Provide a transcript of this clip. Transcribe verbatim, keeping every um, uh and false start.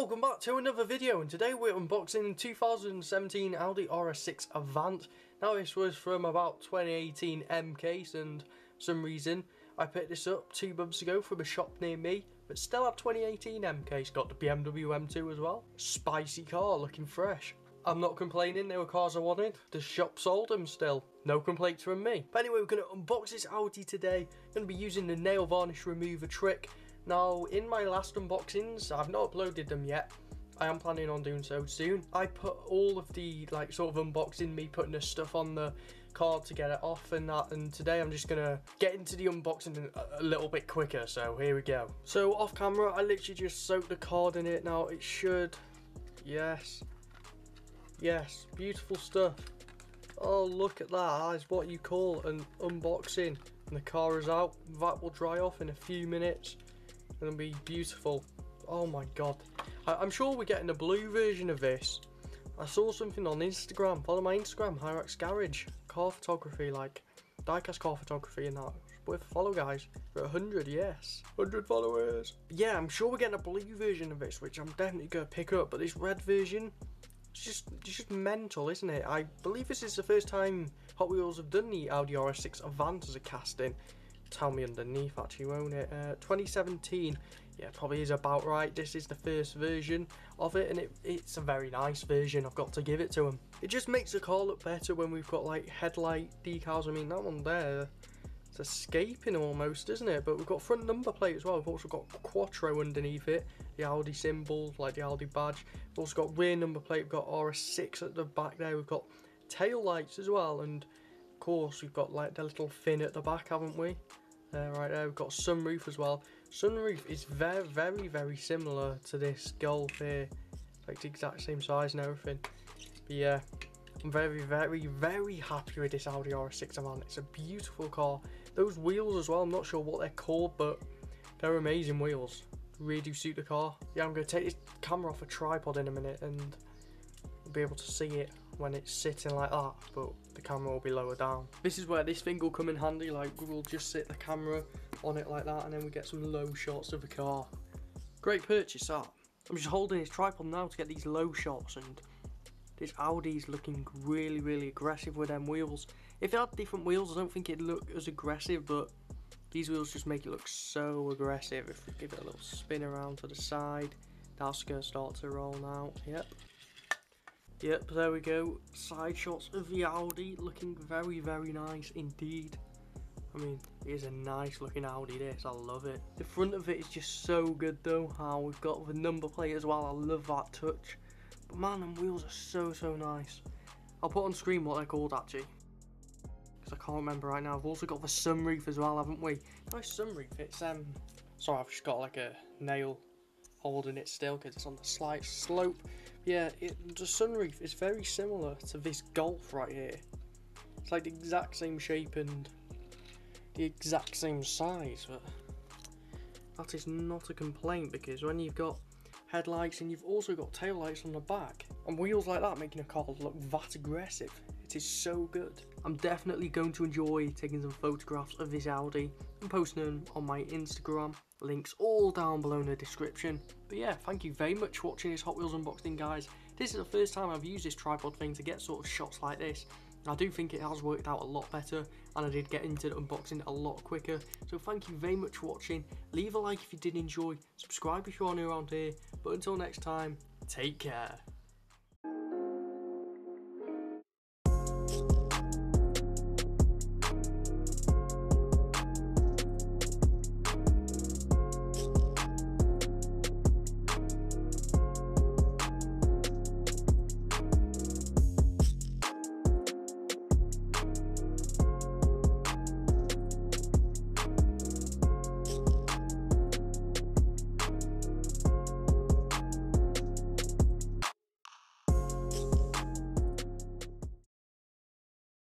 welcome back to another video, and today we're unboxing two thousand seventeen Audi R S six Avant. Now this was from about twenty eighteen M case, and for some reason I picked this up two months ago from a shop near me, but still had twenty eighteen M case, got the B M W M two as well. Spicy car, looking fresh. I'm not complaining, they were cars I wanted. The shop sold them still. No complaints from me. But anyway, we're going to unbox this Audi today. Going to be using the nail varnish remover trick. Now, in my last unboxings, I've not uploaded them yet. I am planning on doing so soon. I put all of the like sort of unboxing, me putting the stuff on the card to get it off and that, and today I'm just gonna get into the unboxing a, a little bit quicker, so here we go. So off camera, I literally just soaked the card in it. Now it should, yes, yes, beautiful stuff. Oh, look at that, that is what you call an unboxing. And the car is out, that will dry off in a few minutes. And it'll be beautiful. Oh my god. I I'm sure we're getting a blue version of this. I saw something on Instagram. Follow my Instagram, Hyrax Garage. Car photography, like diecast car photography and that. It's worth a follow, guys. We're at one hundred, yes. one hundred followers. Yeah, I'm sure we're getting a blue version of this, which I'm definitely going to pick up. But this red version, it's just, it's just mental, isn't it? I believe this is the first time Hot Wheels have done the Audi R S six Avant as a casting. Tell me underneath, actually, won't it? Uh, twenty seventeen, yeah, probably is about right. This is the first version of it, and it, it's a very nice version. I've got to give it to them. It just makes the car look better when we've got like headlight decals. I mean, that one there, it's escaping almost, isn't it? But we've got front number plate as well. We've also got Quattro underneath it, the Audi symbol, like the Audi badge. We've also got rear number plate. We've got R S six at the back there. We've got tail lights as well, and of course we've got like the little fin at the back, haven't we? There, right there, we've got sunroof as well. Sunroof is very, very, very similar to this Golf here. Like the exact same size and everything. But yeah, I'm very, very, very happy with this Audi R S six Avant. It's a beautiful car. Those wheels as well, I'm not sure what they're called, but they're amazing wheels. Really do suit the car. Yeah, I'm going to take this camera off a tripod in a minute and you'll be able to see it when it's sitting like that, but the camera will be lower down. This is where this thing will come in handy. Like, we'll just sit the camera on it like that, and then we get some low shots of the car. Great purchase, that. I'm just holding this tripod now to get these low shots, and this Audi's looking really, really aggressive with them wheels. If it had different wheels, I don't think it'd look as aggressive, but these wheels just make it look so aggressive. If we give it a little spin around to the side, that's going to start to roll now. Yep. Yep, there we go. Side shots of the Audi, looking very, very nice indeed. I mean, it is a nice looking Audi, this. I love it. The front of it is just so good though. How we've got the number plate as well. I love that touch. But man, them wheels are so, so nice. I'll put on screen what they're called actually, because I can't remember right now. I've also got the sunroof as well, haven't we? Nice sunroof. It's um. Sorry, I've just got like a nail holding it still because it's on the slight slope. Yeah, it, the sunroof is very similar to this Golf right here. It's like the exact same shape and the exact same size, but that is not a complaint, because when you've got headlights and you've also got tail lights on the back and wheels like that, making a car look that aggressive, it is so good. I'm definitely going to enjoy taking some photographs of this Audi and posting them on my Instagram. Links all down below in the description. But yeah, thank you very much for watching this Hot Wheels unboxing, guys. This is the first time I've used this tripod thing to get sort of shots like this. I do think it has worked out a lot better, and I did get into the unboxing a lot quicker. So thank you very much for watching. Leave a like if you did enjoy, subscribe if you're new around here, but until next time, take care.